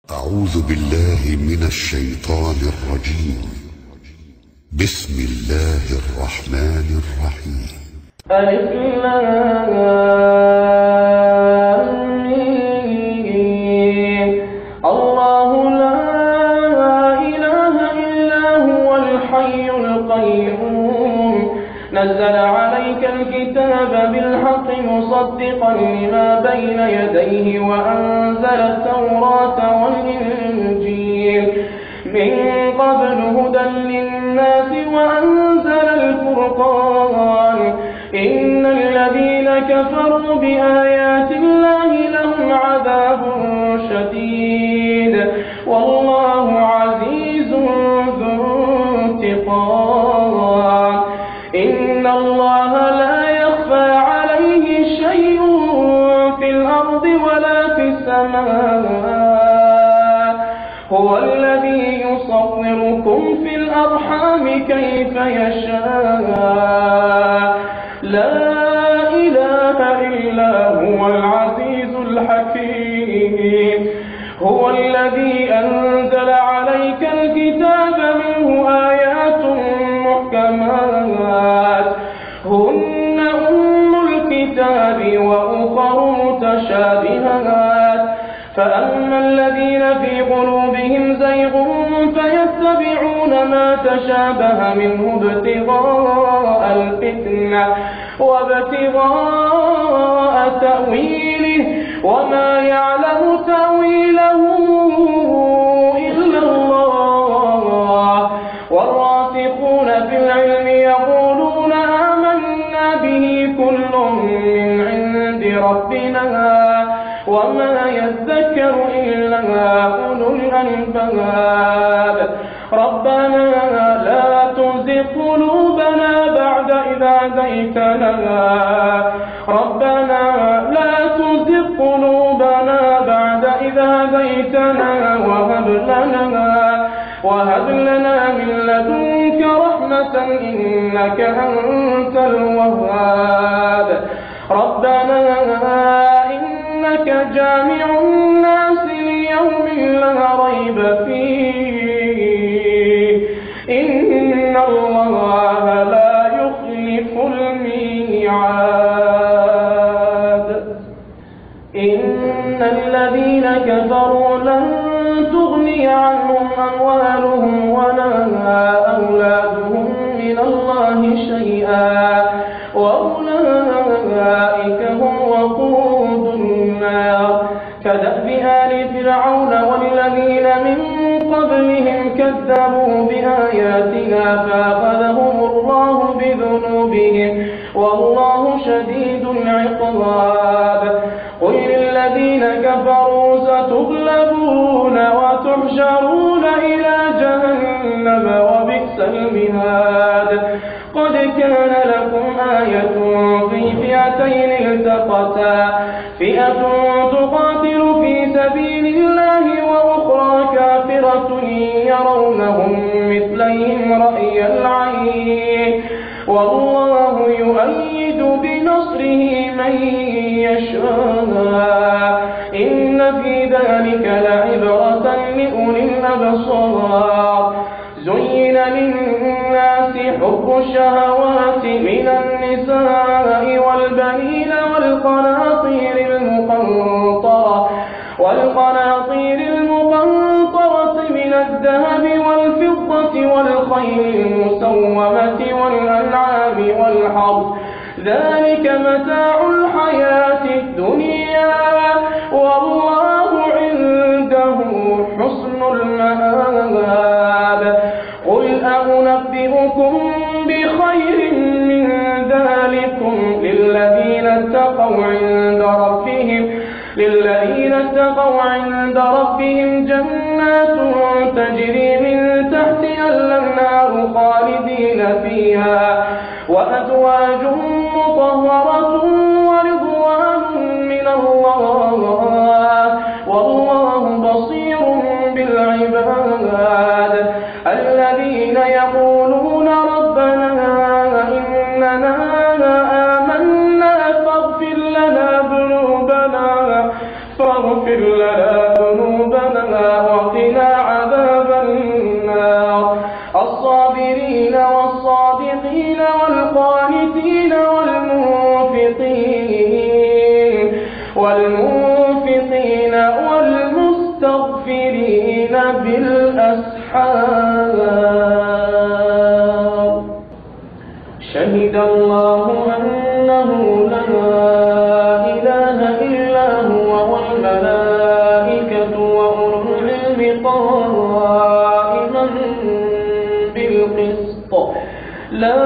أعوذ بالله من الشيطان الرجيم. بسم الله الرحمن الرحيم. ألف لام ميم. الله لا إله إلا هو الحي القيوم نزل عليك الكتاب بالحق مصدقا لما بين يديه وأنزل التوراة والإنجيل من قبل هدى للناس وأنزل الفرقان إن الذين كفروا بآيات الله لهم عذاب شديد والله عزيز ذو انتقام. إن الله لا يخفى عليه شيء في الأرض ولا في السماء هو الذي يصوركم في الأرحام كيف يشاء لا إله إلا هو العزيز الحكيم. هو الذي أنزل عليك الكتاب منه آيات محكمات هن أم الكتاب وأخر متشابهات فأما الذين في قلوبهم زيغ فيتبعون ما تشابه منه ابتغاء الفتنة وابتغاء تأويله وما يعلم تأويله إلا الله والراسخون في العلم يقولون آمنا به كل من عند ربنا وما يذكر إلا أولو الألباب. ربنا لا تزغ قلوبنا بعد إذ هديتنا ربنا لا تزغ قلوبنا بعد إذ هديتنا وهب لنا من لدنك رحمة إنك أنت الوهاب. ربنا إنك جامع الناس ليوم لا ريب فيه إن الله لا يخلف الميعاد. إن الذين كفروا لن تغني عنهم أموالهم ولا أولادهم من الله شيئا وأولئك هم وقود النار. كدأب آل فرعون والذين من قبلهم كذبوا بآياتنا فأخذهم الله بذنوبهم والله شديد العقاب. قل للذين كفروا ستغلبون وتحشرون إلى جهنم وبئس المهاد. قد كان لكم آية في فئتين التقتا فئة تقاتل في سبيل الله وأخرى كافرة يرونهم مثليهم رأي العين والله يؤيد بنصره من يشاء إن في ذلك لعبرة لأولي الأبصار. زين للناس حب الشهوات من النساء والبنين والقناطير المقنطرة من الذهب والفضة والخيل المسومة والأنعام والحرث ذلك متاع الحياة الدنيا والله عنده حسن المآب. قل أنبئكم بخير من ذلكم للذين اتقوا عند ربهم جنات تجري من تحتها الأنهار خالدين فيها وأزواج مطهرة ورضوان من الله والله بصير بالعباد. الذين يقولون ربنا إننا آمنا فاغفر لنا ذنوبنا وقنا عذاب النار الصابرين والصادقين والقانتين والمنفقين والمستغفرين بالأسحار شهد الله أنه لا إله إلا هو والملائكة وأولو العلم قائما بالقسط لا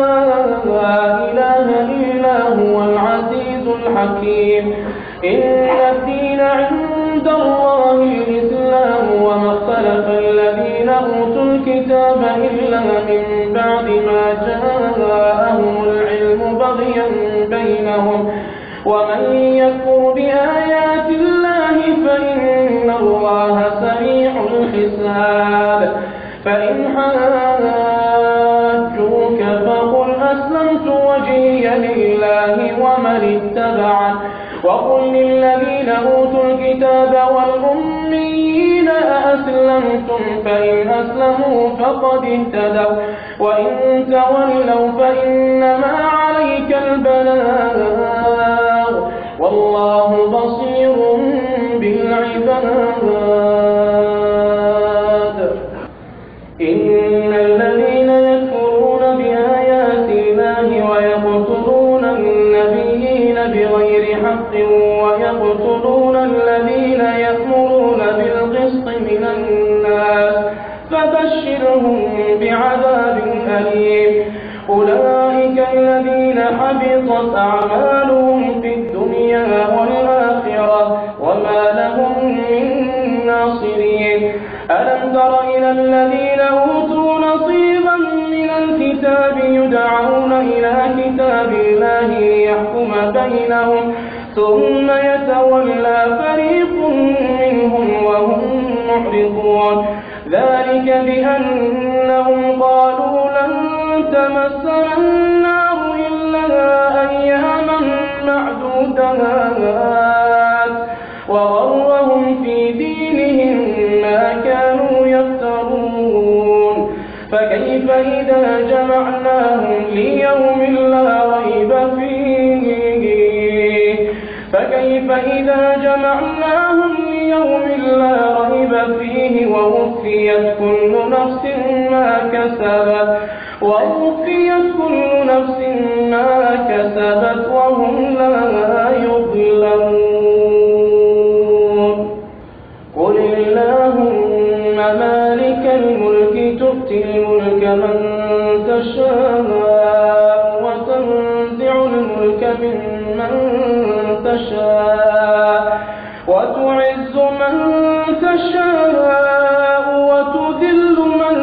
إله إلا هو العزيز الحكيم إن الدين عند الله الإسلام وما اختلف الذين أوتوا الكتاب إلا من بعد ما جاءهم العلم بغيا بينهم ومن يكفر بآيات الله فإن الله سريع الحساب فإن حاجوك فقل أسلمت وجهي لله ومن اتبعني وقل للذين أوتوا الكتاب والأميين أأسلمتم فإن أسلموا فقد اهتدوا وإن تولوا فإنما عليك البلاغ والله بصير بالعباد إن الذين يكفرون بآيات الله ويقتلون النبيين بغير حق ويقتلون الذين يأمرون بالقسط من الناس فبشرهم بعذاب أليم أولئك الذين حبطت أعمالهم في الدنيا والآخرة وما لهم من ناصرين ألم تر إلى الذين أوتوا نصيبا من الكتاب يدعون إلى كتاب الله ليحكم بينهم ثم يتولى فريق منهم وهم معرضون ذلك بأنهم قالوا لن تمسنا النار إلا أياما معدودات وغرهم في دينهم ما كانوا يفترون فكيف إذا جمعناهم ليوم لا ريب فيه ووفيت كل نفس ما كسبت وهم لا يظلمون قل اللهم مالك الملك تؤتي الملك من تشاء وتنزع الملك ممن تشاء وتعز من تشاء وتذل من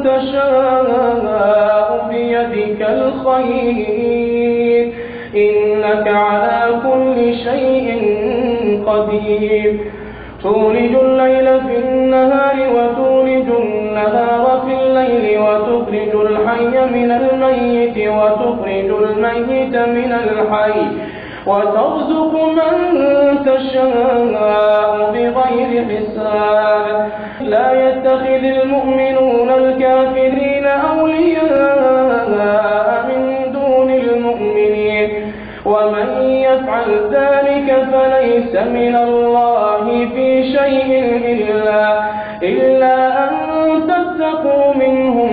تشاء بيدك الخير إنك على كل شيء قدير تولج الليل في النهار وتولج النهار في الليل وتخرج الحي من الميت وتخرج الميت من الحي وترزق من تشاء بغير حساب لا يتخذ المؤمنون الكافرين أولياء من دون المؤمنين ومن يفعل ذلك فليس من الله في شيء إلا أن تتقوا منهم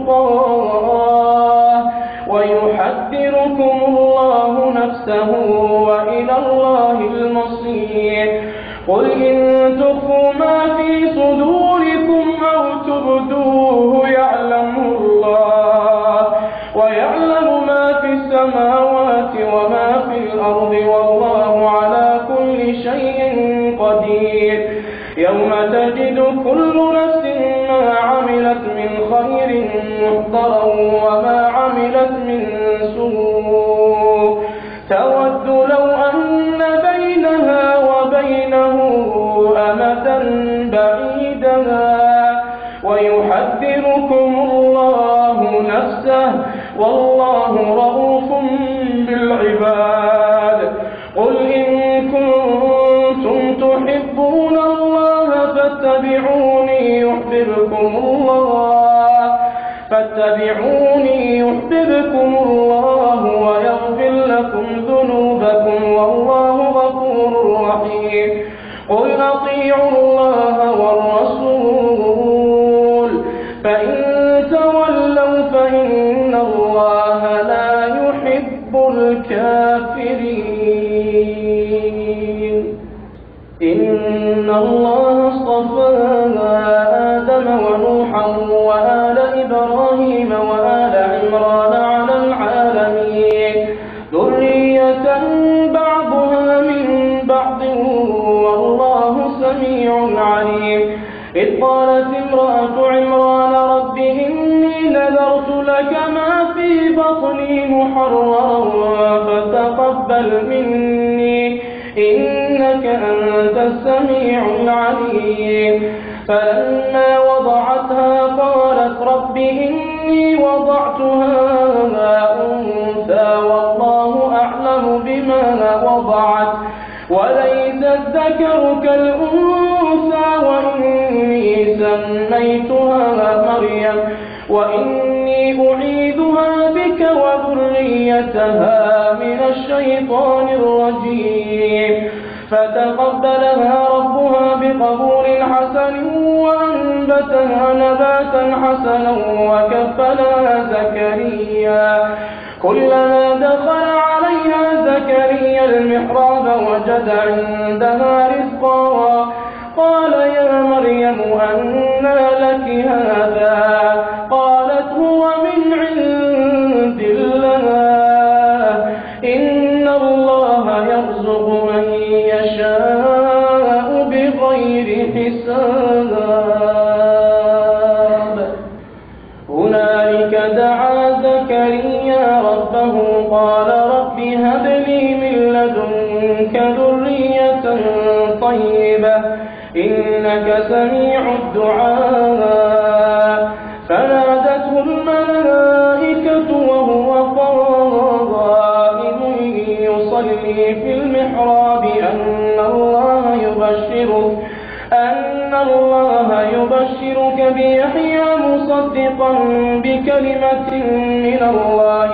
تقاه ويحذركم الله نفسه وإلى الله المصير قل إن تخفوا ما في صدوركم أو تبدوه يعلمه الله ويعلم ما في السماوات وما في الأرض والله على كل شيء قدير يوم تجد كل نفس ما عملت من خير محضرا وما عملت من سوء تود لو أن بينها وبينه أمدا بعيدا ويحذركم الله نفسه والله رؤوف بالعباد قل إن كنتم تحبون الله فاتبعوني فاتبعوني يحببكم الله ويغفر لكم ذنوبكم والله غفور رحيم. قل أطيعوا الله والرسول فإن تولوا فإن الله لا يحب الكافرين. إن الله اصطفى آدم ونوحا وآل إبراهيم وآل عمران على العالمين ذرية بعضها من بعض والله سميع عليم. إذ قالت امرأة عمران رب إني نذرت لك ما في بطني محررا فتقبل مني إنك أنت السميع العليم. فلما وضعتها قالت رب إني وضعتها أنثى والله أعلم بما وضعت وليس الذكر كالأنثى وإني سميتها مريم وإني أعيذها بك وذريتها من الشيطان الرجيم. فتقبلها ربها بقبول حسن وأنبتها نباتا حسنا وكفلها زكريا. كلما دخل عليها زكريا المحراب وجد عندها رزقا قال يا مريم أنى لك هذا قالت هو من عند الله إن الله يرزق من يشاء بغير حساب. هنالك دعا زكريا ربه قال رب هب لي من لدنك ذرية طيبة إنك سميع الدعاء. فنادته الملائكة وهو قائم يصلي في المحراب أن الله يبشرك بيحيى مصدقا بكلمة من الله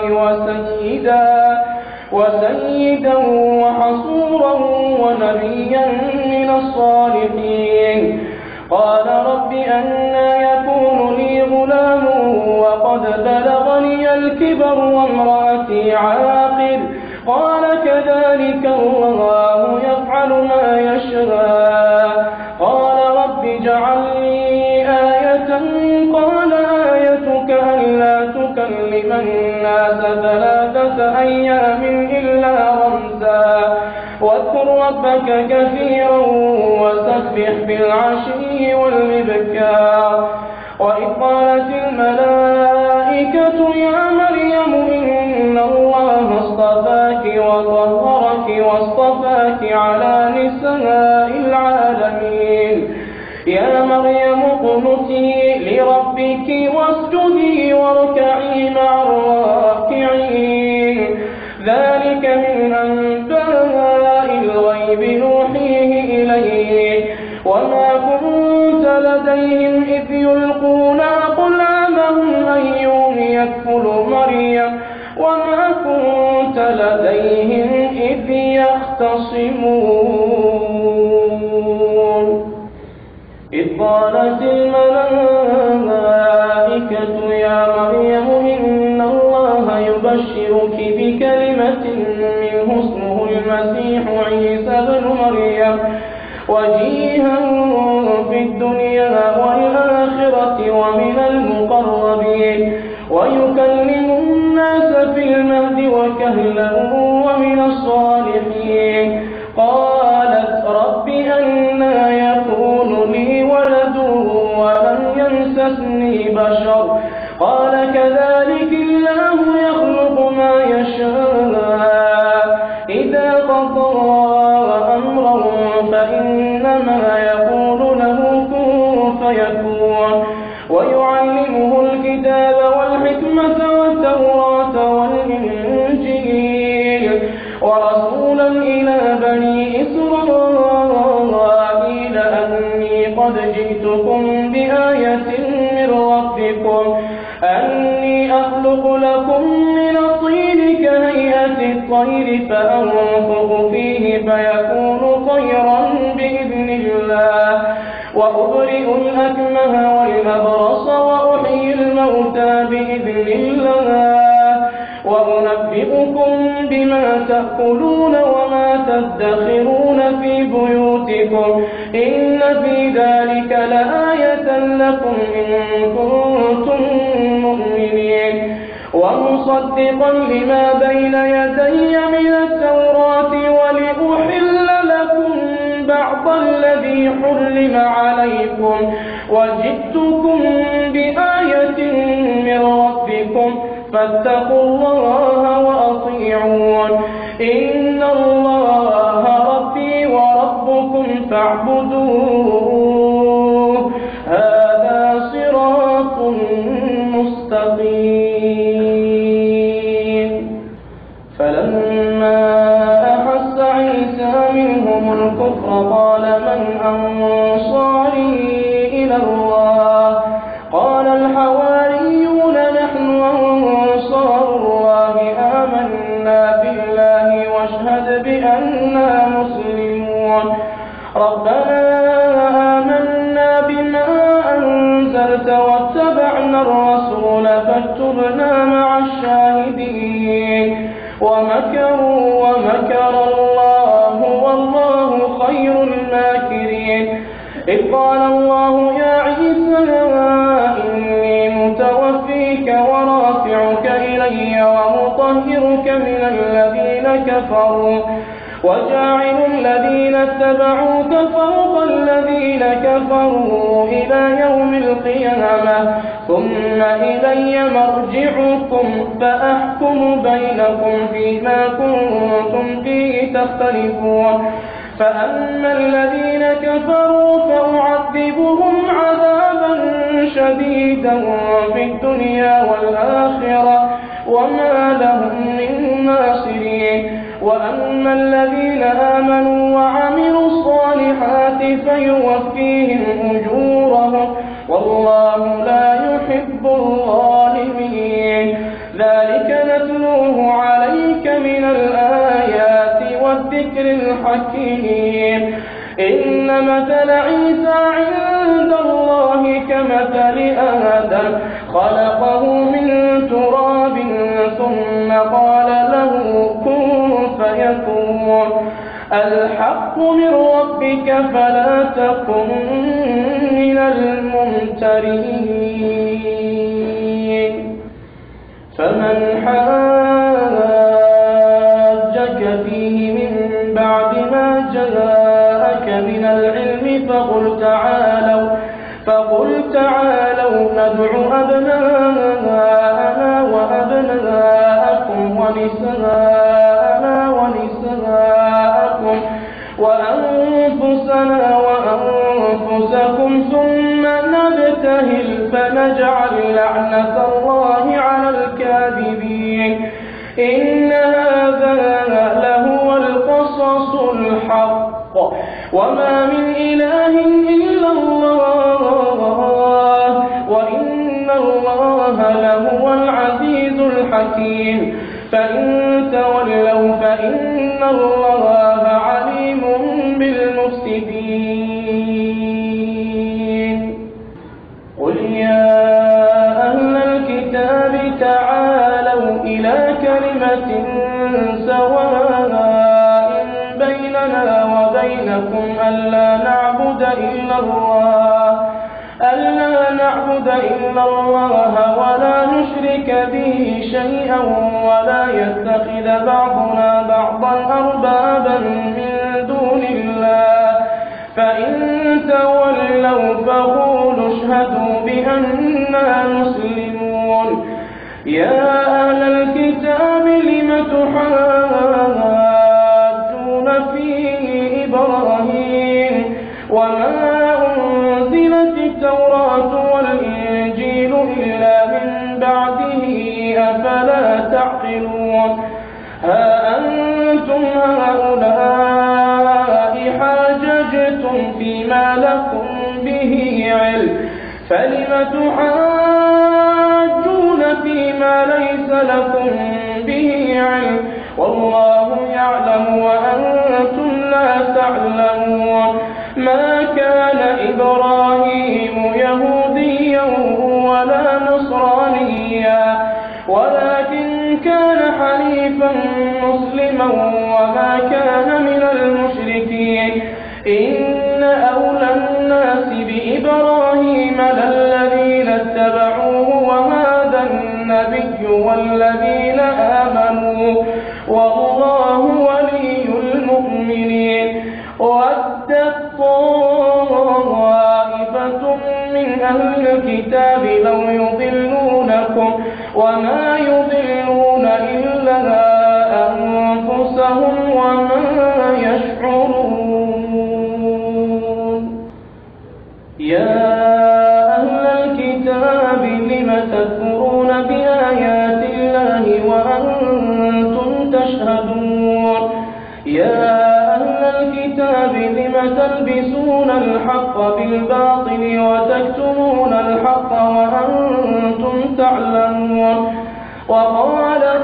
وسيدا وحصورا ونبيا من الصالحين. قال رب أنى يكون لي غلام وقد بلغني الكبر وامرأتي عاقر قال كذلك الله يفعل ما يشاء. قال رب اجعل لي آية قال آيتك ألا تكلم الناس 3 أيام إلا رمزا واذكر ربك كثيرا وسبح بالعشي والإبكار. وإذ قالت الملائكة يا مريم إن الله اصطفاك وطهرك واصطفاك على نساء العالمين. يا مريم اقنتي لربك واسجدي واركعي مع الراكعين. ذلك من أنباء الغيب نوحيه إليك وما كنت لديهم إذ يلقون أقلامهم أيهم يكفل مريم وما كنت لديهم إذ يختصمون. إذ قالت الملائكة يا مريم إن الله يبشرك بكلمة منه اسمه المسيح عيسى بن مريم وجيها في الدنيا والآخرة ومن المقربين ويكلم الناس في المهد وكهلا ومن الصالحين. قالت رب أنى يكون لي ولد ولم يمسسني بشر قال كذلك الله يخلق ما يشاء إذا قضى أمرا فإنما يقول له كن فيكون. ويعلمه الكتاب والحكمة والتوراة والإنجيل ورسولا إلى بني إسرائيل أني قد جئتكم أنبئكم بآية من ربكم أني أخلق لكم من الطين كهيئة الطير فأنفخ فيه فيكون طيرا بإذن الله وأبرئ الأكمه والأبرص وأحيي الموتى بإذن الله وأنبئكم بما تأكلون وما تدخرون في بيوتكم إن في ذلك لآية لكم إن كنتم مؤمنين ومصدقا لما بين يدي من التوراة ولأحل لكم بعض الذي حرم عليكم وجئتكم بآية من ربكم فاتقوا الله وأطيعون إن الله ربي وربكم فاعبدوه هذا صراط مستقيم فلما أحس عيسى منهم الكفر قال من أنصاري إلى الله قال الحواريون نحن أنصار الله آمنا بالله واشهد بأننا مسلمون ربنا آمنا بما أنزلت واتبعنا الرسول فاكتبنا مع الشاهدين ومكروا ومكر الله والله خير الماكرين إذ قال الله يا عيسى إني متوفيك ورافعك إلي ومطهرك من الذين كفروا وجاعل الذين اتبعوك فوق الذين كفروا إلى يوم القيامة ثم إلي مرجعكم فأحكم بينكم فيما كنتم فيه تختلفون فأما الذين كفروا فأعذبهم عذابا شديدا في الدنيا والآخرة وما لهم من ناصرين وأما الذين آمنوا وعملوا الصالحات فيوفيهم أجورهم والله لا يحب الظالمين ذلك نتلوه عليك من الآيات والذكر الحكيم إن مثل عيسى عند الله كمثل آدم خلقه من تراب ثم قال له كن فيكون الحق من ربك فلا تكن من الممترين فمن حاجك فيه من بعد ما جاءك من العلم فقل تعالوا ندع أبناءنا وأبناءكم ونساءنا ونساءكم وأنفسنا وأنفسكم ثم نبتهل فنجعل لعنة الله على الكاذبين إن هذا لهو القصص الحق وما من إله إلا الله وإن الله لهو العزيز الحكيم فإن تولوا فإن الله عليم بالمفسدين قل يا أهل الكتاب تعالوا إلى كلمة سواء بيننا وبينكم ألا نعبد إلا الله ولا نشرك به شيئا ولا يتخذ بعضنا بعضا أربابا من دون الله فإن تولوا فقولوا اشهدوا بأننا مسلمون يا أهل الكتاب لم تحاجون في إبراهيم وما أنزلت التوراة والإنجيل إلا من بعده أفلا تعقلون ها أنتم هؤلاء حاججتم فيما لكم به علم فلم تحاجون فيما ليس لكم به علم والله يعلم وأنتم لا تعلمون ما كان إبراهيم يهوديا ولا نصرانيا ولكن كان حنيفا مسلما وما كان من المشركين إن أولى الناس بإبراهيم للذين اتبعوه وهذا النبي والذين آمنوا والله ولي المؤمنين ودت طائفة من أهل الكتاب لو يضلونكم وما يضلون إلا أنفسهم وما يشعرون يا أهل الكتاب لم تكفرون بآيات الله وأنتم تشهدون يا أهل الكتاب لم تلبسون الحق بالباطل وتكتمون الحق وأنتم تعلمون وقالت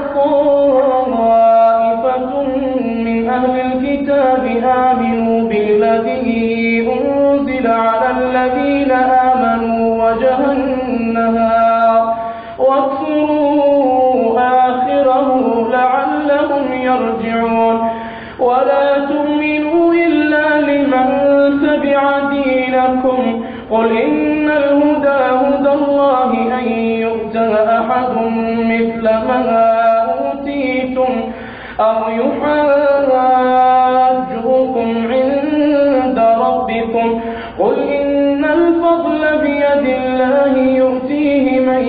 طائفة من أهل الكتاب آمنوا بالذي أنزل على الذين آمنوا وجه النهار واكفروا آخره لعلهم يرجعون ولا تؤمنوا إلا لمن تبع دينكم قل إن الهدى هدى الله أن يؤتى أحد مثل ما أوتيتم أو يحاجوكم عند ربكم قل إن الفضل بيد الله يؤتيه من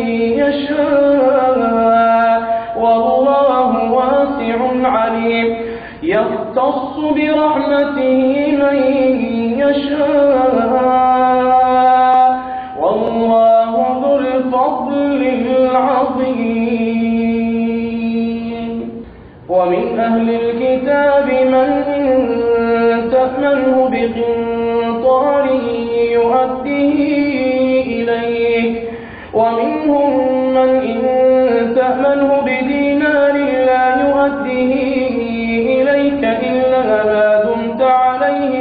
يشاء والله واسع عليم يختص برحمته من يشاء والله ذو الفضل العظيم ومن أهل الكتاب من إن تأمنه بقنطار يؤديه إليك ومنهم من إن تأمنه بدينار لا يؤديه إليك إلا ما دمت عليه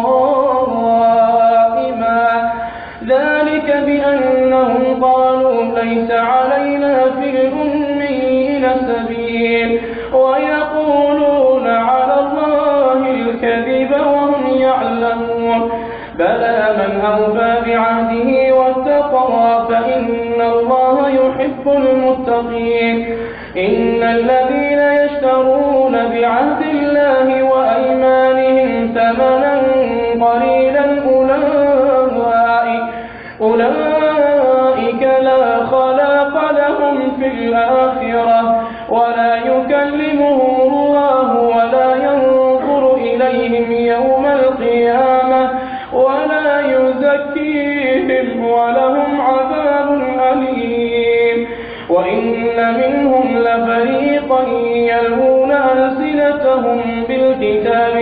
قائما ذلك بأنهم قالوا ليس علينا في الأميين سبيل ويقولون على الله الكذب وهم يعلمون بلى من أوفى بعهده واتقى فإن الله يحب المتقين إن الذين يشترون بعهد الله وأيمانهم ثمنا قليلا أولئك لا خلاق لهم في الآخرة ولا يكلمهم الله ولا ينظر إليهم يوم القيامة ولا يزكيهم ولهم عذاب أليم وإن منهم لفريقا يلوون ألسنتهم بالكتاب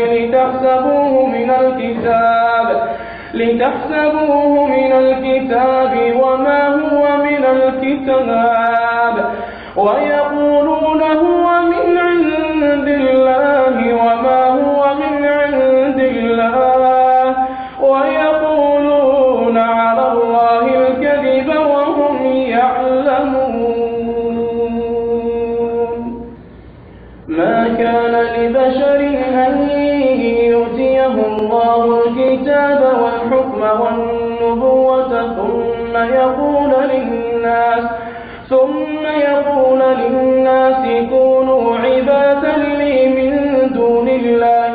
لتحسبوه من الكتاب وما هو من الكتاب ويقولون هو من عند الله وما هو من عند الله ويقولون على الله الكذب وهم يعلمون ما كان لبشر أن يؤتيه الله الكتاب والحكم والنبوة ثم يقول للناس كونوا عبادا لي من دون الله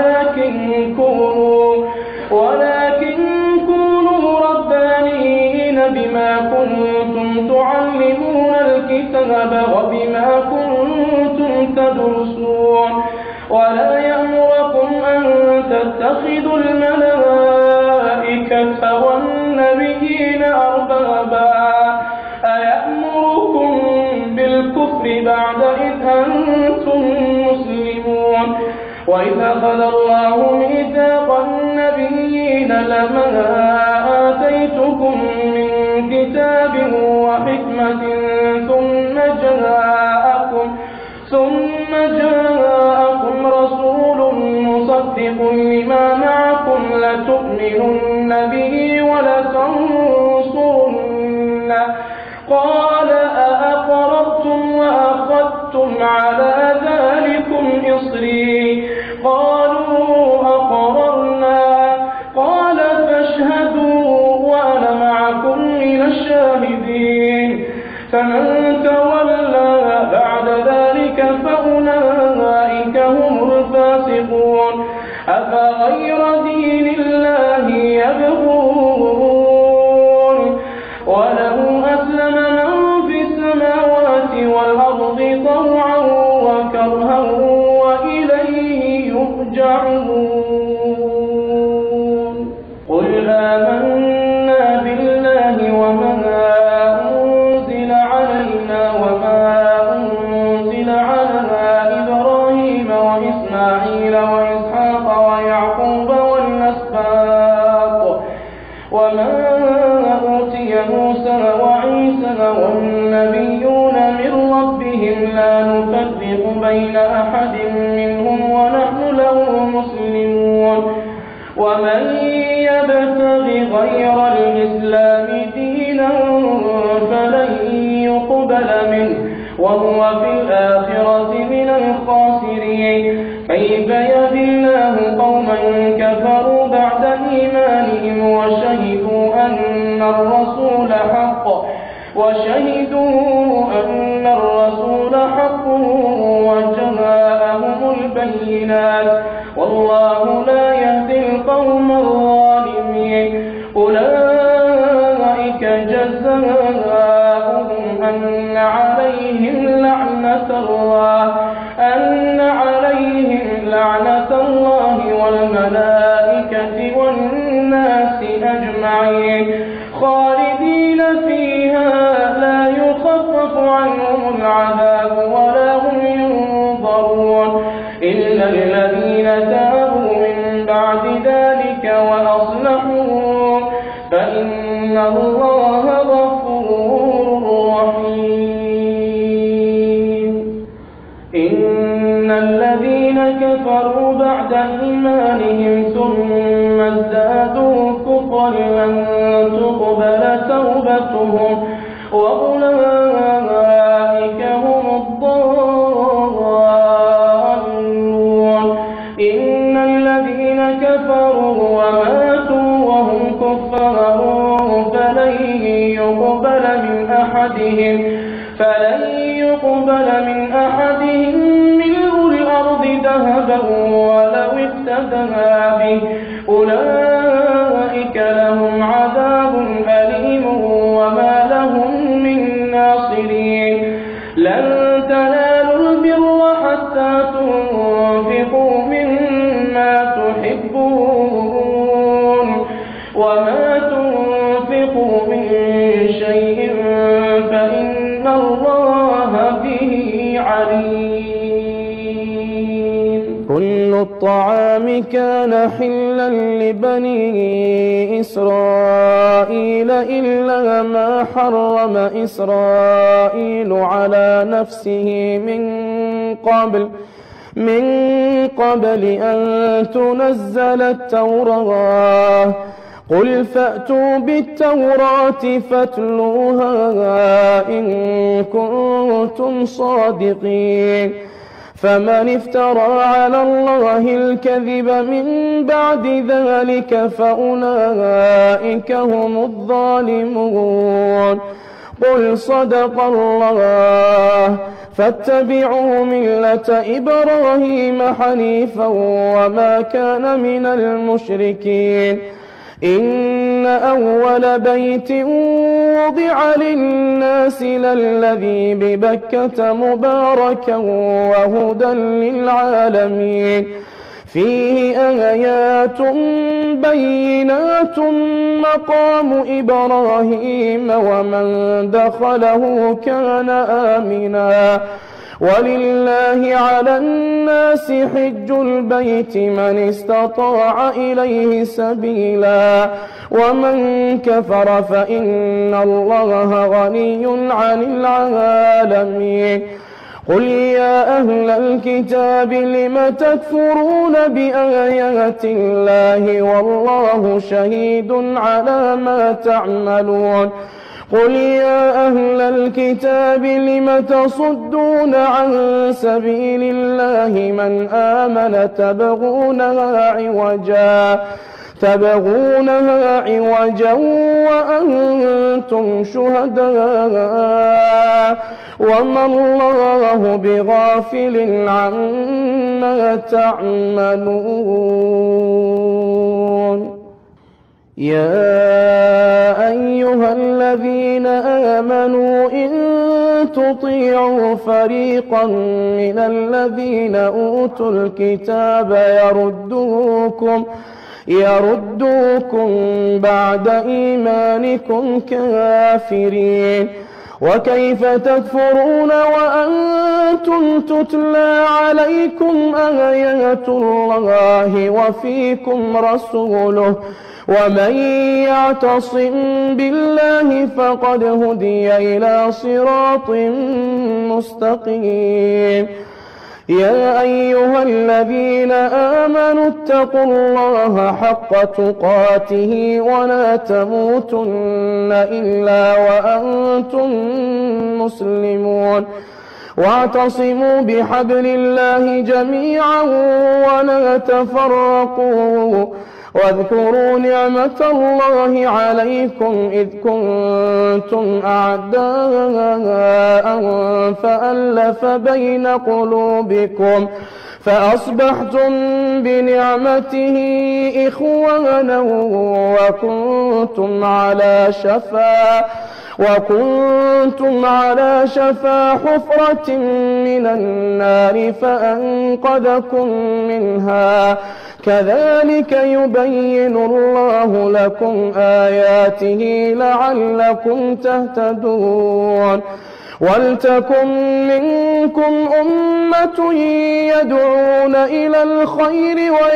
ولكن كونوا ربانيين بما كنتم تعلمون الكتاب وبما كنتم تدرسون ولا يأمركم أن تتخذوا الملائكة والنبيين أربابا أيأمركم بالكفر بعد إذ أنتم مسلمون وإذ أخذ الله ميثاق النبيين لما آتيتكم من أمة ثم جاءكم رسول مصدق لما معكم لتؤمنن به ولتنصرنه قال أأقررتم وأخذتم على ذلكم إصري قالوا أقررنا قال فاشهدوا وأنا معكم من الشاهدين فمن تولى بعد ذلك فأولئك هم الفاسقون أفغير دين الله يبغون وله أسلم من في السماوات والأرض طوعا وكرها وإليه يرجعون قل آمنا بالله وما أنزل علينا وما أنزل على إبراهيم وإسماعيل وإسحاق ويعقوب والأسباط وما أوتي موسى وعيسى والنبيون من ربهم لا نفرق بين أحد منهم ونحن له مسلمون ومن يبتغ غير الإسلام دينا فلن يقبل منه وهو في الآخرة من الخاسرين كيف يهدي الله قوما كفروا بعد إيمانهم وشهدوا أن الرسول حق وجاءهم البينات والله لا يهدي القوم الظالمين أولئك جزاؤهم أن عليهم لعنة الله والملائكة والناس أجمعين خالدين فيها لا يخفف عنهم العذاب ولا هم ينظرون إلا الذين تابوا من بعد ذلك وأصلحوا فإن الله غفور رحيم إن الذين كفروا بعد إيمانهم ثم ازدادوا كفرا لن تقبل توبتهم وأولئك هم الضالون إن الذين كفروا وماتوا وهم كفار فلن يقبل من أحدهم ملء الأرض ذهبا ولو افتدى به أولئك لهم عذاب أليم وما لهم من ناصرين لن تنالوا البر حتى تنفقوا مما تحبون وما تنفقوا من شيء فإن الله به عليم كل الطعام كان حلا لبني إسرائيل إلا ما حرم إسرائيل على نفسه من قبل أن تنزل التوراة قل فأتوا بالتوراة فاتلوها إن كنتم صادقين فمن افترى على الله الكذب من بعد ذلك فأولئك هم الظالمون قل صدق الله فاتبعوا ملة إبراهيم حنيفا وما كان من المشركين إن أول بيت وضع للناس للذي ببكة مباركا وهدى للعالمين فيه آيات بينات مقام إبراهيم ومن دخله كان آمنا ولله على الناس حج البيت من استطاع إليه سبيلا ومن كفر فإن الله غني عن العالمين قل يا أهل الكتاب لم تكفرون بآيات الله والله شهيد على ما تعملون قل يا أهل الكتاب لم تصدون عن سبيل الله من آمن تبغونها عوجا وأنتم شهداء وما الله بغافل عما تعملون يا أيها الذين آمنوا إن تطيعوا فريقا من الذين أوتوا الكتاب يردوكم بعد إيمانكم كافرين وكيف تكفرون وأنتم تتلى عليكم آيات الله وفيكم رسوله ومن يعتصم بالله فقد هدي إلى صراط مستقيم يا أيها الذين آمنوا اتقوا الله حق تقاته ولا تموتن إلا وأنتم مسلمون واعتصموا بحبل الله جميعا ولا تفرقوا واذكروا نعمة الله عليكم إذ كنتم أعداء فألف بين قلوبكم فأصبحتم بنعمته إخوانا وكنتم على شفا حفرة من النار فأنقذكم منها كذلك يبين الله لكم آياته لعلكم تهتدون ولتكن منكم أمة يدعون إلى الخير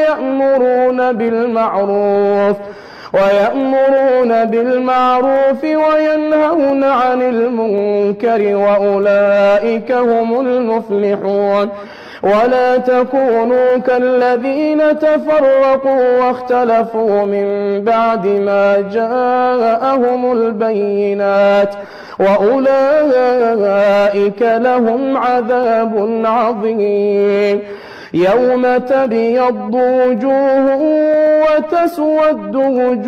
ويأمرون بالمعروف وينهون عن المنكر وأولئك هم المفلحون ولا تكونوا كالذين تفرقوا واختلفوا من بعد ما جاءهم البينات وأولئك لهم عذاب عظيم يوم تبيض وجوه وتسود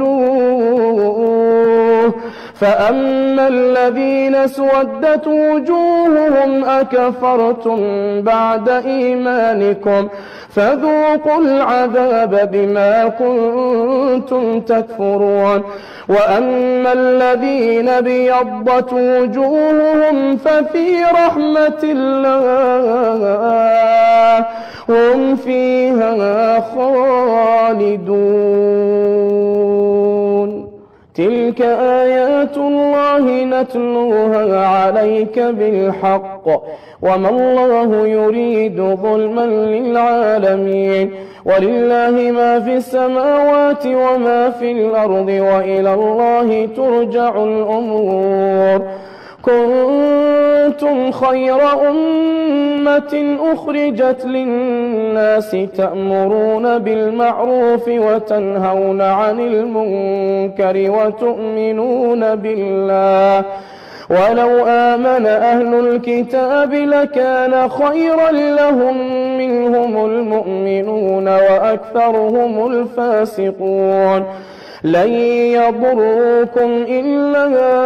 وجوه فأما الذين اسودت وجوههم أكفرتم بعد إيمانكم فذوقوا العذاب بما كنتم تكفرون وأما الذين ابيضت وجوههم ففي رحمة الله هم فيها خالدون تلك آيات الله نتلوها عليك بالحق وما الله يريد ظلما للعالمين ولله ما في السماوات وما في الأرض وإلى الله ترجع الأمور كنتم خير أمة أخرجت للناس تأمرون بالمعروف وتنهون عن المنكر وتؤمنون بالله ولو آمن أهل الكتاب لكان خيرا لهم منهم المؤمنون وأكثرهم الفاسقون لن يضروكم إلا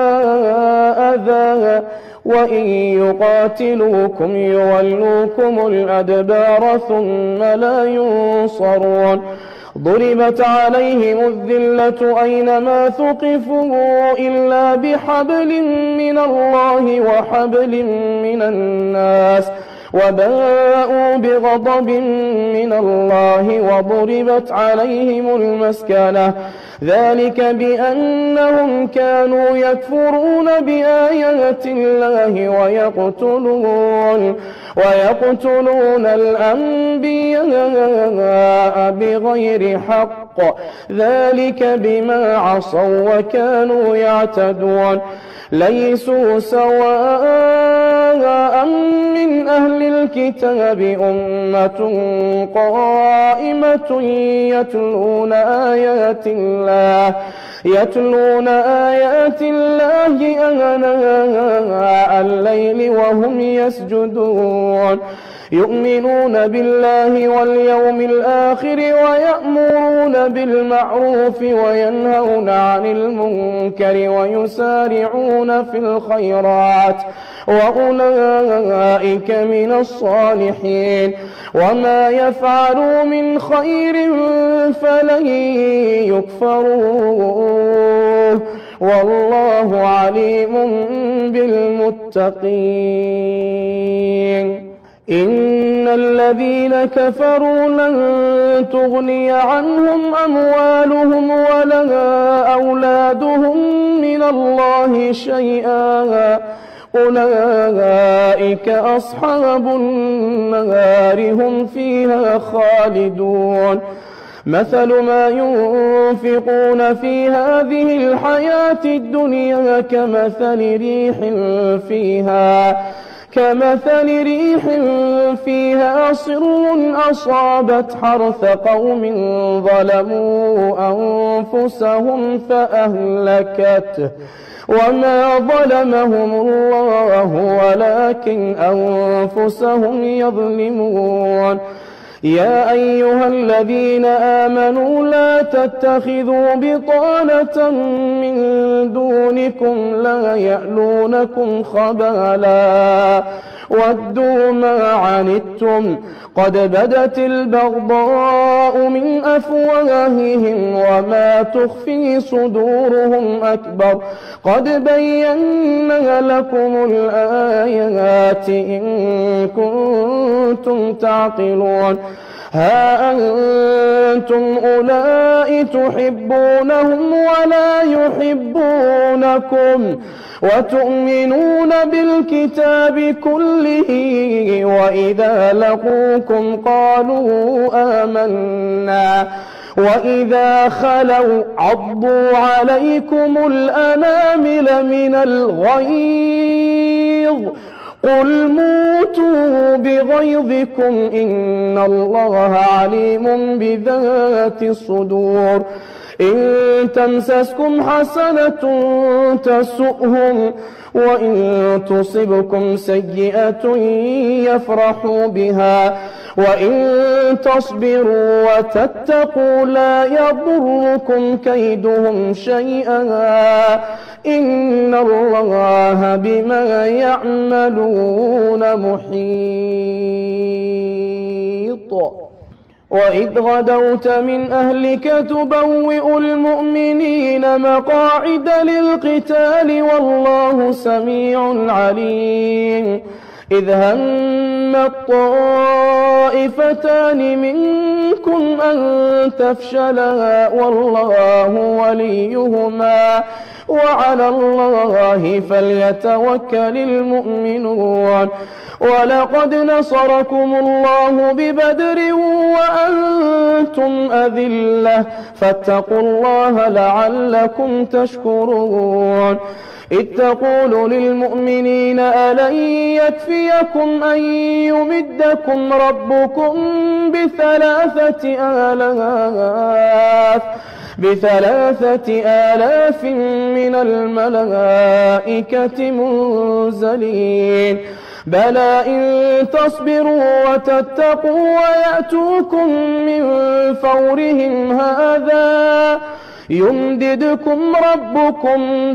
أذى وإن يقاتلوكم يولوكم الأدبار ثم لا ينصرون ضربت عليهم الذلة أينما ثقفوا إلا بحبل من الله وحبل من الناس وباءوا بغضب من الله وضربت عليهم المسكنة ذلك بأنهم كانوا يكفرون بآيات الله ويقتلون الأنبياء بغير حق ذلك بما عصوا وكانوا يعتدون ليسوا سواء من أهل الكتاب أمة قائمة يتلون آيات الله آناء الليل وهم يسجدون يؤمنون بالله واليوم الآخر ويأمرون بالمعروف وينهون عن المنكر ويسارعون في الخيرات وأولئك من الصالحين وما يفعلوا من خير فلن يكفروه والله عليم بالمتقين إن الذين كفروا لن تغني عنهم أموالهم ولا أولادهم من الله شيئا أولئك أصحاب النار هم فيها خالدون مثل ما ينفقون في هذه الحياة الدنيا كمثل ريح فيها صر أصابت حرث قوم ظلموا أنفسهم فأهلكته وما ظلمهم الله ولكن أنفسهم يظلمون يا أيها الذين آمنوا لا تتخذوا بطانة من دونكم لا يألونكم خبالا ودوا ما عنتم قد بدت البغضاء من أفواههم وما تخفي صدورهم أكبر قد بينا لكم الآيات إن كنتم تعقلون ها أنتم أولئك تحبونهم ولا يحبونكم وتؤمنون بالكتاب كله وإذا لقوكم قالوا آمنا وإذا خلوا عضوا عليكم الأنامل من الغيظ قل موتوا بغيظكم إن الله عليم بذات الصدور إن تمسسكم حسنة تسؤهم وإن تصبكم سيئة يفرحوا بها وإن تصبروا وتتقوا لا يضركم كيدهم شيئا إن الله بما يعملون محيط وإذ غدوت من أهلك تبوئ المؤمنين مقاعد للقتال والله سميع عليم إذ هم الطائفتان منكم أن تفشلا والله وليهما وعلى الله فليتوكل المؤمنون ولقد نصركم الله ببدر وأنتم أذلة فاتقوا الله لعلكم تشكرون إذ تقول للمؤمنين ألن يكفيكم أن يمدكم ربكم بثلاثة آلاف من الملائكة منزلين بلى إن تصبروا وتتقوا ويأتوكم من فورهم هذا يمددكم ربكم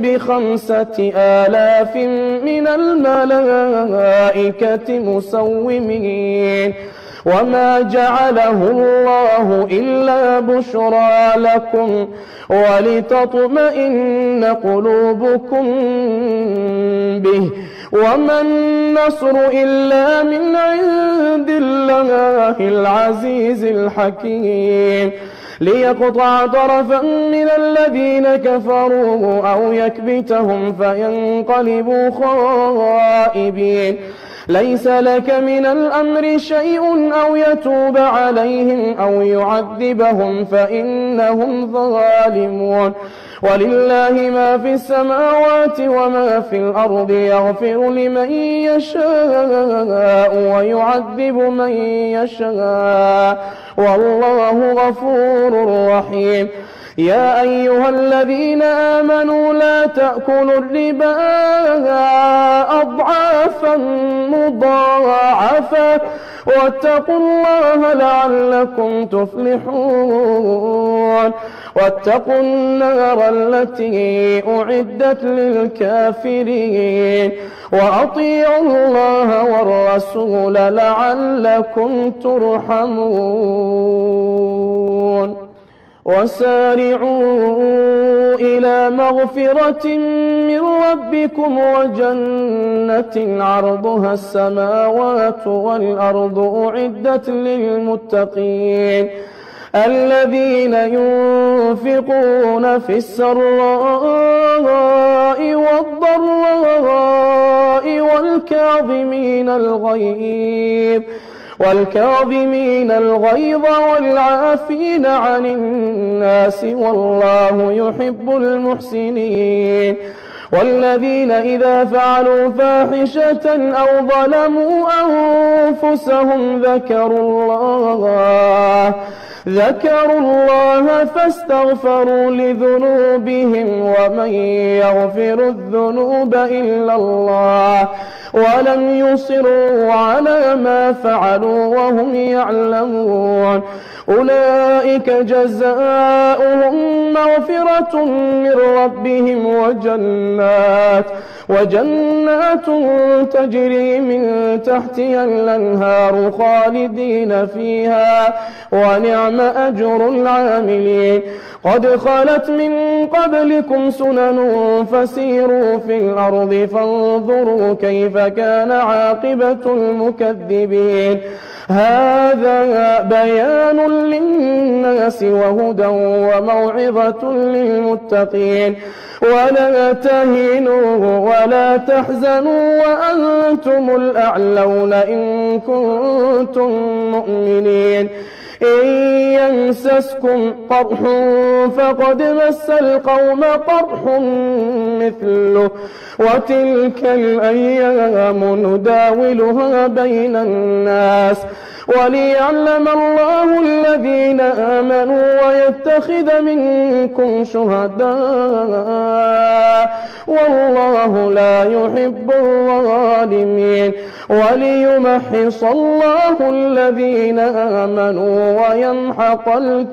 ب5,000 من الملائكة مسومين وما جعله الله إلا بشرى لكم ولتطمئن قلوبكم به وما النصر إلا من عند الله العزيز الحكيم ليقطع طرفا من الذين كفروا أو يكبتهم فينقلبوا خائبين ليس لك من الأمر شيء أو يتوب عليهم أو يعذبهم فإنهم ظالمون ولله ما في السماوات وما في الأرض يغفر لمن يشاء ويعذب من يشاء والله غفور رحيم يا أيها الذين آمنوا لا تأكلوا الربا أضعافا مضاعفة واتقوا الله لعلكم تفلحون واتقوا النار التي أعدت للكافرين وأطيعوا الله والرسول لعلكم ترحمون وسارعوا إلى مغفرة من ربكم وجنة عرضها السماوات والأرض أعدت للمتقين الذين ينفقون في السراء والضراء والكاظمين الغيظ والعافين عن الناس والله يحب المحسنين والذين إذا فعلوا فاحشة أو ظلموا أنفسهم ذكروا الله فاستغفروا لذنوبهم ومن يغفر الذنوب إلا الله ولم يصروا على ما فعلوا وهم يعلمون أولئك جزاؤهم مغفرة من ربهم وجنات تجري من تحتها الأنهار خالدين فيها ونعم أجر العاملين قد خلت من قبلكم سنن فسيروا في الأرض فانظروا كيف كان عاقبة المكذبين هذا بيان للناس وهدى وموعظة للمتقين ولا تهنوا ولا تحزنوا وأنتم الأعلون إن كنتم مؤمنين إن يمسسكم قرح فقد مس القوم قرح مثله وتلك الأيام نداولها بين الناس وليعلم الله الذين آمنوا ويتخذ منكم شهداء والله لا يحب الظالمين وليمحص الله الذين آمنوا ويمحق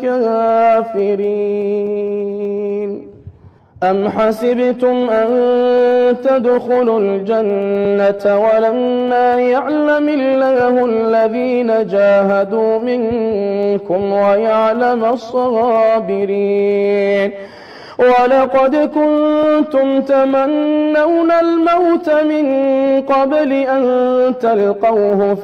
الكافرين أم حسبتم أن تدخلوا الجنة ولما يعلم الله الذين جاهدوا منكم ويعلم الصابرين ولقد كنتم تمنون الموت من قبل أن تلقوه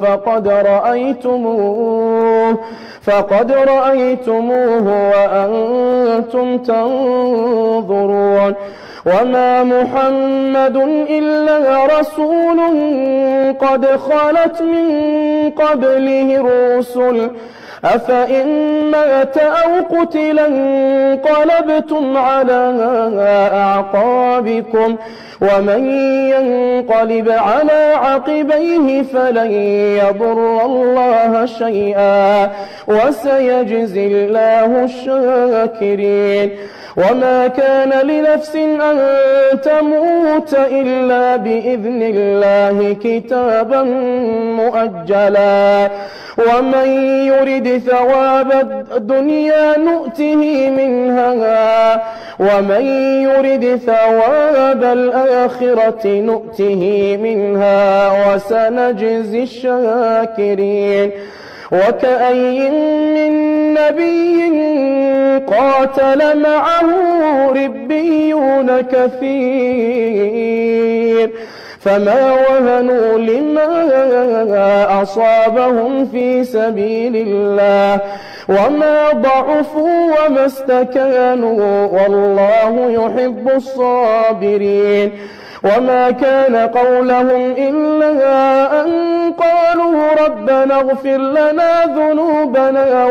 فقد رأيتموه وأنتم تنظرون وما محمد إلا رسول قد خلت من قبله الرسل أفإن مات أو قتلا انقلبتم على أعقابكم ومن ينقلب على عقبيه فلن يضر الله شيئا وسيجزي الله الشاكرين وما كان لنفس أن تموت إلا بإذن الله كتابا مؤجلا ومن يرد ثواب الدنيا نؤته منها ومن يرد ثواب الآخرة نؤته منها وسنجزي الشاكرين وكأي من نبي قاتل معه ربيون كثير فما وهنوا لما أصابهم في سبيل الله وما ضعفوا وما استكانوا والله يحب الصابرين. وما كان قولهم إلا أن قالوا ربنا اغفر لنا ذنوبنا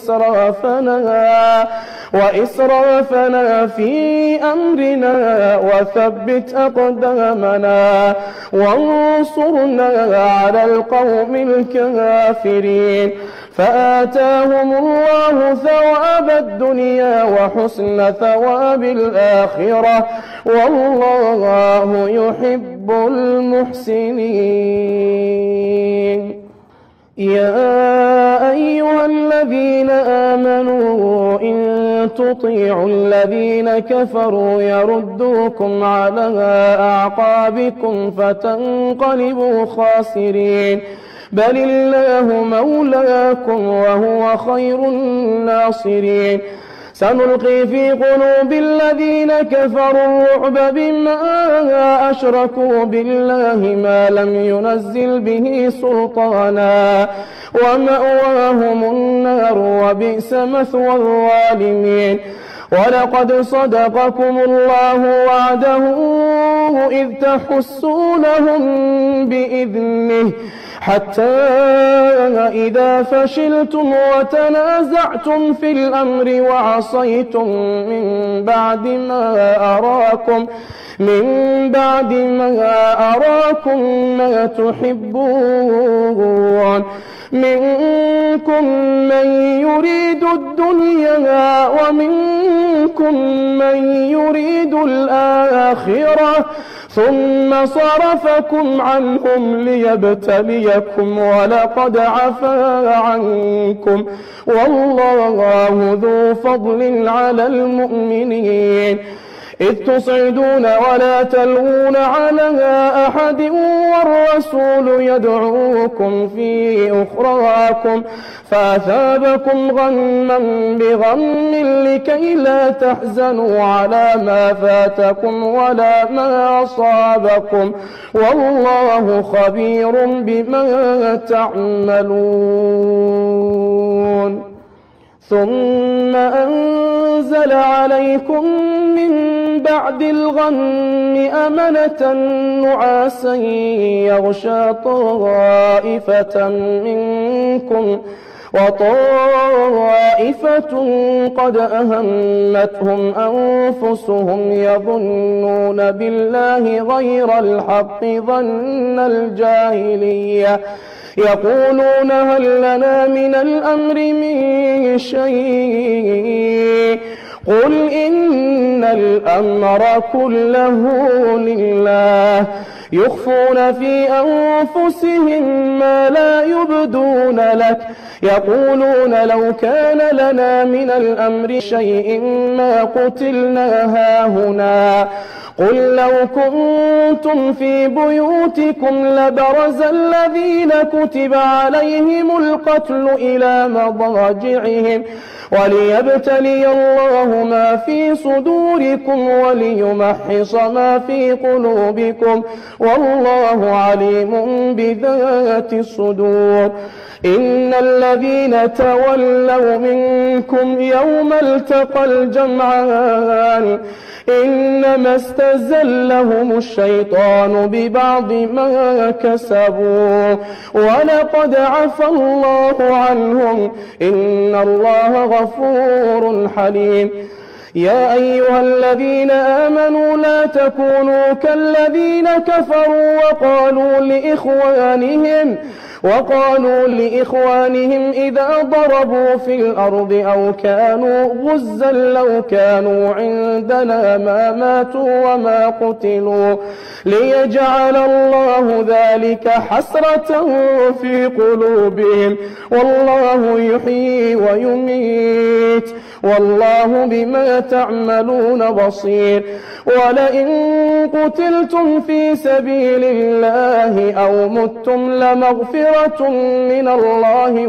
وإسرافنا في أمرنا وثبت أقدامنا وانصرنا على القوم الكافرين. فآتاهم الله ثواب الدنيا وحسن ثواب الآخرة والله يحب المحسنين. يا أيها الذين آمنوا إن تطيعوا الذين كفروا يردوكم على أعقابكم فتنقلبوا خاسرين. بل الله مولاكم وهو خير الناصرين. سنلقي في قلوب الذين كفروا الرعب بما أشركوا بالله ما لم ينزل به سلطانا ومأواهم النار وبئس مثوى الظالمين. ولقد صدقكم الله وعده إذ تحسونهم بإذنه حتى إذا فشلتم وتنازعتم في الأمر وعصيتم من بعد ما أراكم ما تحبون منكم من يريد الدنيا ومنكم من يريد الآخرة ثم صرفكم عنهم ليبتليكم ولقد عفا عنكم والله ذو فضل على المؤمنين. إذ تصعدون ولا تلوون على أحد والرسول يدعوكم في أخراكم فأثابكم غما بغم لكي لا تحزنوا على ما فاتكم ولا ما أصابكم والله خبير بما تعملون. ثم أنزل عليكم من بعد الغم أمنة نعاسا يغشى طائفة منكم وطائفة قد أهمتهم أنفسهم يظنون بالله غير الحق ظن الجاهلية يقولون هل لنا من الأمر من شيء قل إن الأمر كله لله يخفون في أنفسهم ما لا يبدون لك يقولون لو كان لنا من الأمر شيء ما قتلنا هاهنا قل لو كنتم في بيوتكم لبرز الذين كتب عليهم القتل إلى مضاجعهم وليبتلي الله ما في صدوركم وليمحص ما في قلوبكم والله عليم بذات الصدور. إن الذين تولوا منكم يوم التقى الجمعان إنما استزلهم الشيطان ببعض ما كسبوا ولقد عفى الله عنهم إن الله غفور حليم. يا أيها الذين آمنوا لا تكونوا كالذين كفروا وقالوا لإخوانهم إذا ضربوا في الأرض أو كانوا غزا لو كانوا عندنا ما ماتوا وما قتلوا ليجعل الله ذلك حسرة في قلوبهم والله يحيي ويميت والله بما تعملون بصير. ولئن قتلتم في سبيل الله أو متم لمغفرة مغفرة من الله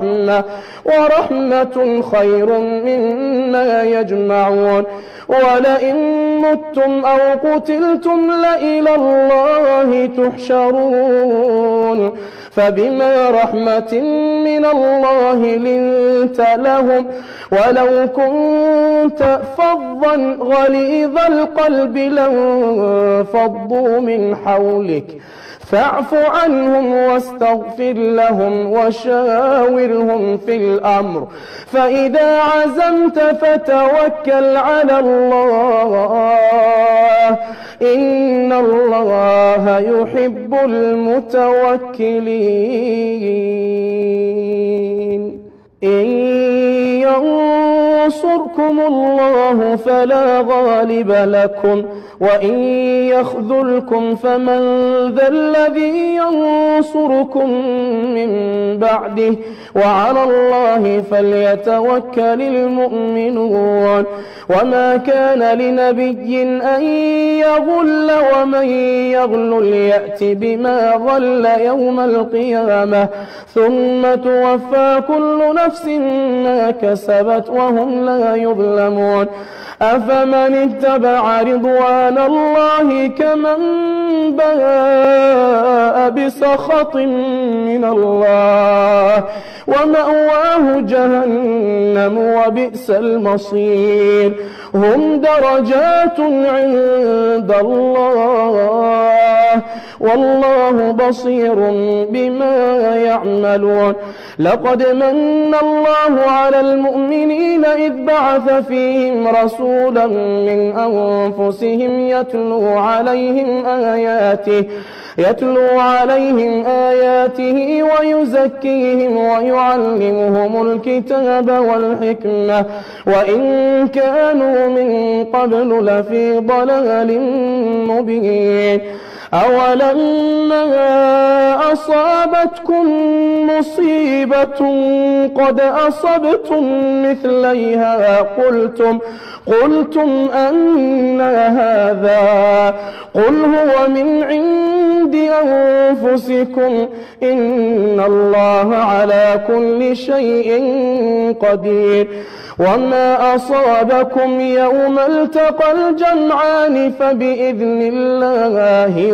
ورحمة خير مما يجمعون ولئن متم أو قتلتم لإلى الله تحشرون فبما رحمة من الله لنت لهم ولو كنت فظا غليظ القلب لانفضوا من حولك فاعف عنهم واستغفر لهم وشاورهم في الأمر فإذا عزمت فتوكل على الله إن الله يحب المتوكلين إن ينصركم الله فلا غالب لكم وإن يخذلكم فمن ذا الذي ينصركم من بعده وعلى الله فليتوكل المؤمنون وما كان لنبي أن يغل ومن يغل يأت بما غل يوم القيامة ثم توفى كل نفس ما كسبت وهم لا يظلمون أفمن اتبع رضوان الله كمن باء بسخط من الله ومأواه جهنم وبئس المصير هم درجات عند الله والله بصير بما يعملون لقد من الله على المؤمنين إذ بعث فيهم رسولا من أنفسهم يتلو عليهم آياته ويزكيهم ويعلمهم الكتاب والحكمة وإن كانوا من قبل لفي ضلال مبين أولما أصابتكم مصيبة قد أصبتم مثليها قلتم أن هذا قل هو من عند أنفسكم إن الله على كل شيء قدير وما أصابكم يوم التقى الجمعان فبإذن الله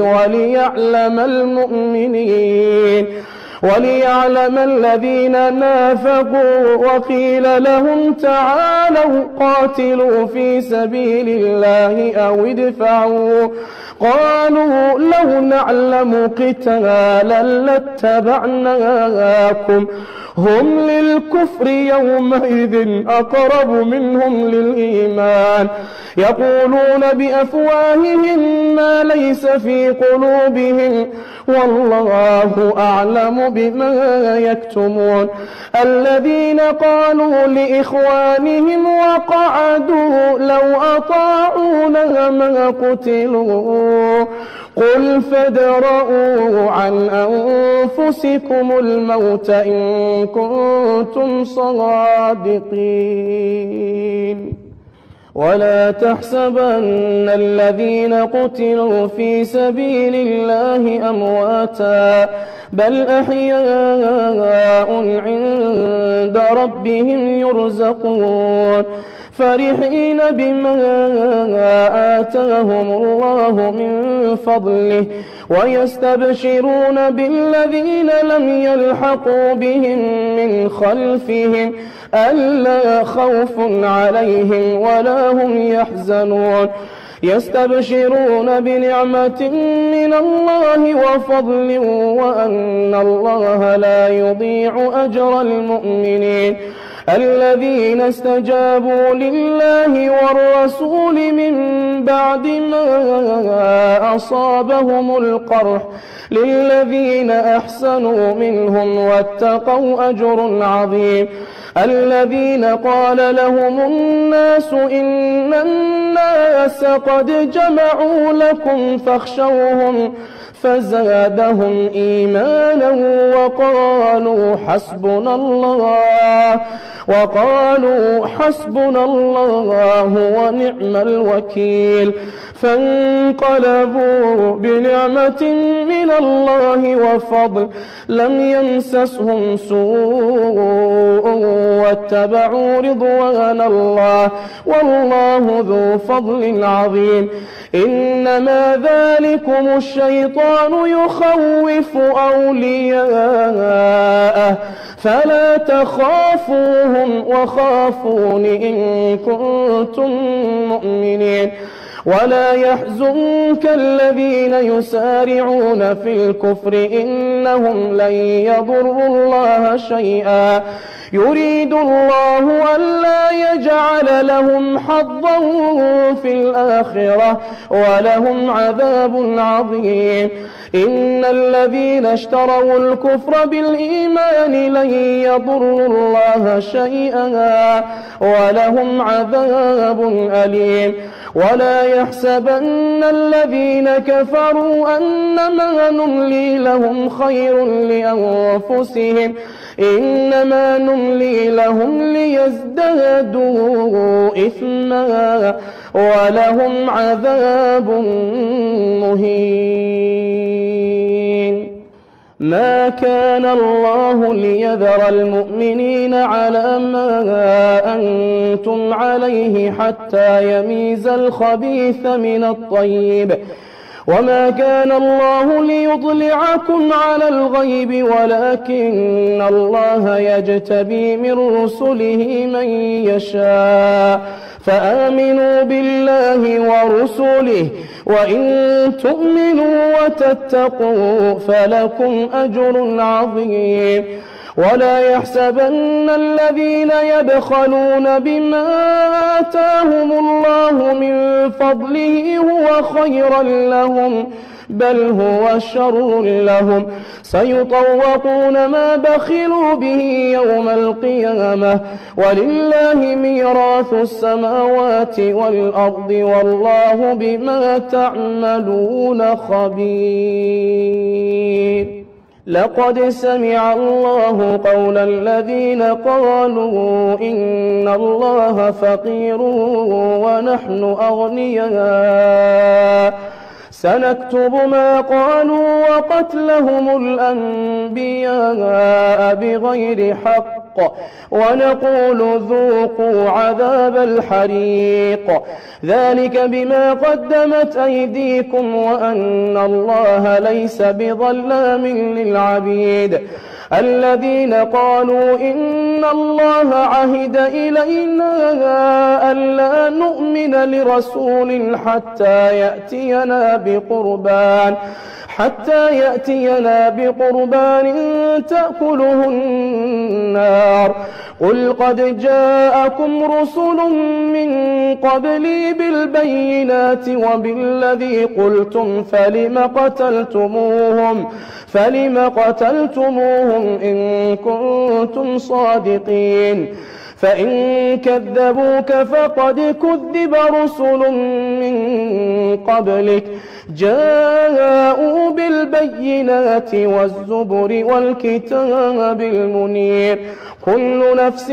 وليعلم الذين نافقوا وقيل لهم تعالوا قاتلوا في سبيل الله أو ادفعوا قالوا لو نعلم قتالا لاتبعناكم هم للكفر يومئذ أقرب منهم للإيمان يقولون بأفواههم ما ليس في قلوبهم والله أعلم بما يكتمون الذين قالوا لإخوانهم وقعدوا لو أطاعونا ما قتلوا قل فادرءوا عن أنفسكم الموت إن كنتم صادقين ولا تحسبن الذين قتلوا في سبيل الله أمواتا بل أحياء عند ربهم يرزقون فرحين بما آتاهم الله من فضله ويستبشرون بالذين لم يلحقوا بهم من خلفهم ألا خوف عليهم ولا هم يحزنون يستبشرون بنعمة من الله وفضل وأن الله لا يضيع أجر المؤمنين الذين استجابوا لله والرسول من بعد ما أصابهم القرح للذين أحسنوا منهم واتقوا أجر عظيم الذين قال لهم الناس إن الناس قد جمعوا لكم فاخشوهم فزادهم إيمانا وقالوا حسبنا الله وقالوا حسبنا الله ونعم الوكيل فانقلبوا بنعمة من الله وفضل لم يمسسهم سوء واتبعوا رضوان الله والله ذو فضل عظيم إنما ذلكم الشيطان يخوف أولياءه فلا تخافوهم وخافون إن كنتم مؤمنين ولا يحزنك الذين يسارعون في الكفر إنهم لن يضروا الله شيئا يريد الله ألا يجعل لهم حظا في الآخرة ولهم عذاب عظيم إن الذين اشتروا الكفر بالإيمان لن يضروا الله شيئا ولهم عذاب أليم ولا يحسبن الذين كفروا أنما نملي لهم خير لأنفسهم إنما نملي لهم ليزدادوا إثما ولهم عذاب مهين ما كان الله ليذر المؤمنين على ما أنتم عليه حتى يميز الخبيث من الطيب وما كان الله ليطلعكم على الغيب ولكن الله يجتبي من رسله من يشاء فآمنوا بالله ورسله وإن تؤمنوا وتتقوا فلكم أجر عظيم ولا يحسبن الذين يبخلون بما آتاهم الله من فضله هو خيرا لهم بل هو شر لهم سيطوقون ما بخلوا به يوم القيامة ولله ميراث السماوات والأرض والله بما تعملون خبير لقد سمع الله قول الذين قالوا إن الله فقير ونحن أغنياء سنكتب ما قالوا وقتلهم الأنبياء بغير حق ونقول ذوقوا عذاب الحريق ذلك بما قدمت أيديكم وأن الله ليس بظلام للعبيد الذين قالوا إن الله عهد إلينا ألا نؤمن لرسول حتى يأتينا بقربان تأكله النار قل قد جاءكم رسل من قبلي بالبينات وبالذي قلتم فلم قتلتموهم إن كنتم صادقين فإن كذبوك فقد كذب رسل من قبلك جاءوا بالبينات والزبر والكتاب المنير كل نفس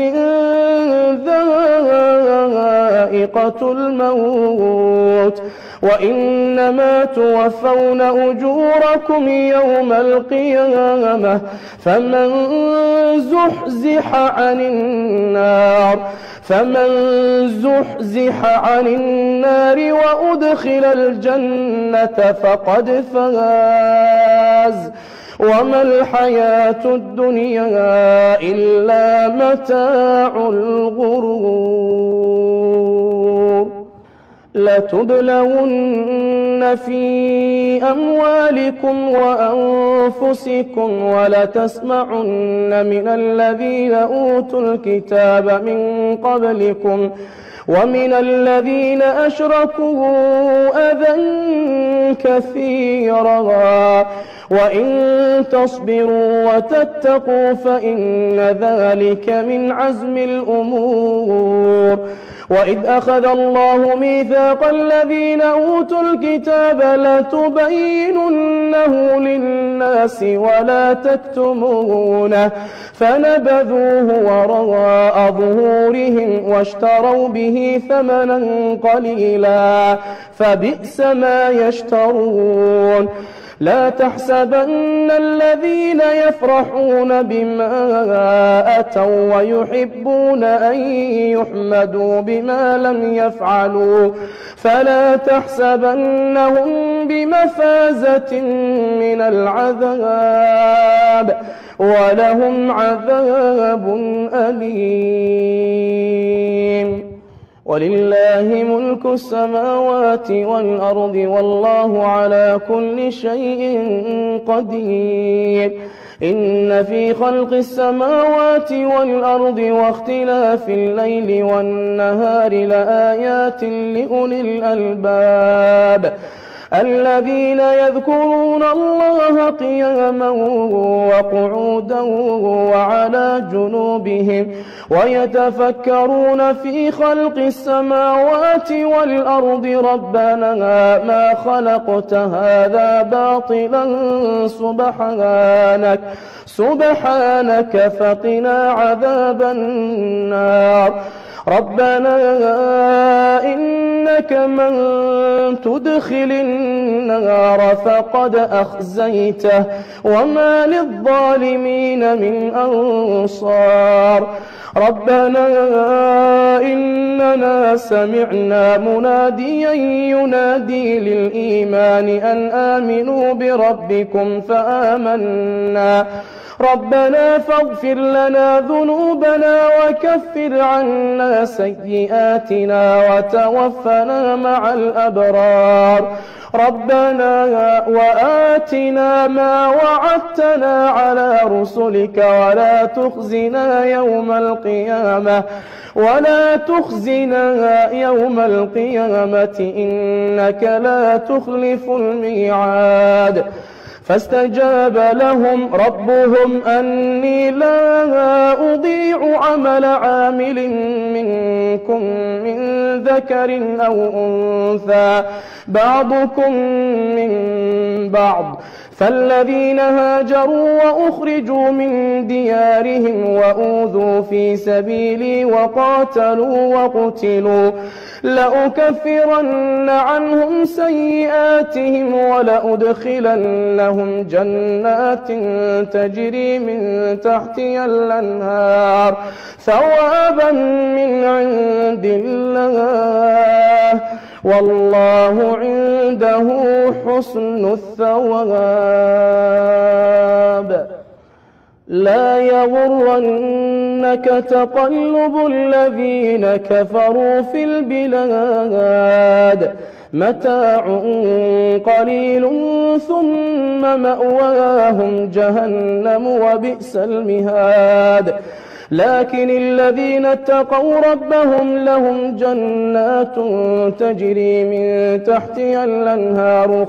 ذائقة الموت وإنما توفون أجوركم يوم القيامة فمن زحزح عن النار وأدخل الجنة فقد فاز وما الحياة الدنيا إلا متاع الغرور لتبلون في أموالكم وأنفسكم ولتسمعن من الذين أوتوا الكتاب من قبلكم ومن الذين أشركوا أذى كثيرا وإن تصبروا وتتقوا فإن ذلك من عزم الأمور وإذ أخذ الله ميثاق الذين أوتوا الكتاب لتبيننه للناس الناس ولا تكتمونه فنبذوه وراء ظهورهم واشتروا به ثمنا قليلا فبئس ما يشترون لا تحسبن الذين يفرحون بما أتوا ويحبون أن يحمدوا بما لم يفعلوا فلا تحسبنهم بمفازة من العذاب ولهم عذاب أليم ولله ملك السماوات والأرض والله على كل شيء قدير إن في خلق السماوات والأرض واختلاف الليل والنهار لآيات لأولي الألباب الذين يذكرون الله قياما وقعودا وعلى جنوبهم ويتفكرون في خلق السماوات والأرض ربنا ما خلقت هذا باطلا سبحانك فقنا عذاب النار ربنا إنك من تدخل النار فقد أخزيته وما للظالمين من أنصار ربنا إننا سمعنا مناديا ينادي للإيمان أن آمنوا بربكم فآمنا ربنا فاغفر لنا ذنوبنا وكفر عنا سيئاتنا وتوفنا مع الأبرار ربنا وآتنا ما وعدتنا على رسلك ولا تخزنا يوم القيامة إنك لا تخلف الميعاد فاستجاب لهم ربهم أني لا أضيع عمل عامل منكم من ذكر أو أنثى بعضكم من بعض فالذين هاجروا وأخرجوا من ديارهم وأوذوا في سبيلي وقاتلوا وقتلوا لأكفرن عنهم سيئاتهم ولأدخلنهم جنات تجري من تحتها الأنهار ثوابا من عند الله والله عنده حسن الثواب لا يغرنك تقلب الذين كفروا في البلاد متاع قليل ثم مأواهم جهنم وبئس المهاد لكن الذين اتقوا ربهم لهم جنات تجري من تحتها الأنهار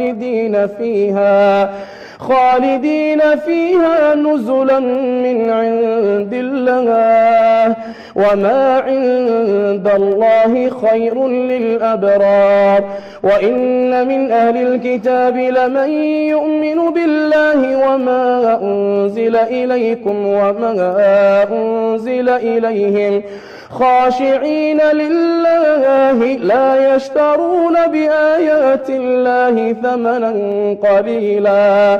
خالدين فيها نزلا من عند الله وما عند الله خير للأبرار وإن من أهل الكتاب لمن يؤمن بالله وما أنزل إليكم وما أنزل إليهم خاشعين لله لا يشترون بآيات الله ثمنا قليلا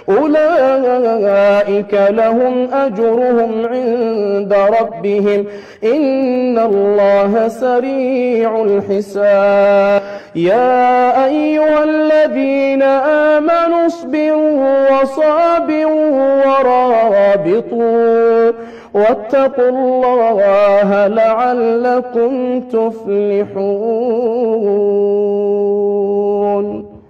أولئك لهم أجرهم عند ربهم إن الله سريع الحساب يا أيها الذين آمنوا اصبروا وصابروا ورابطوا واتقوا الله لعلكم تفلحون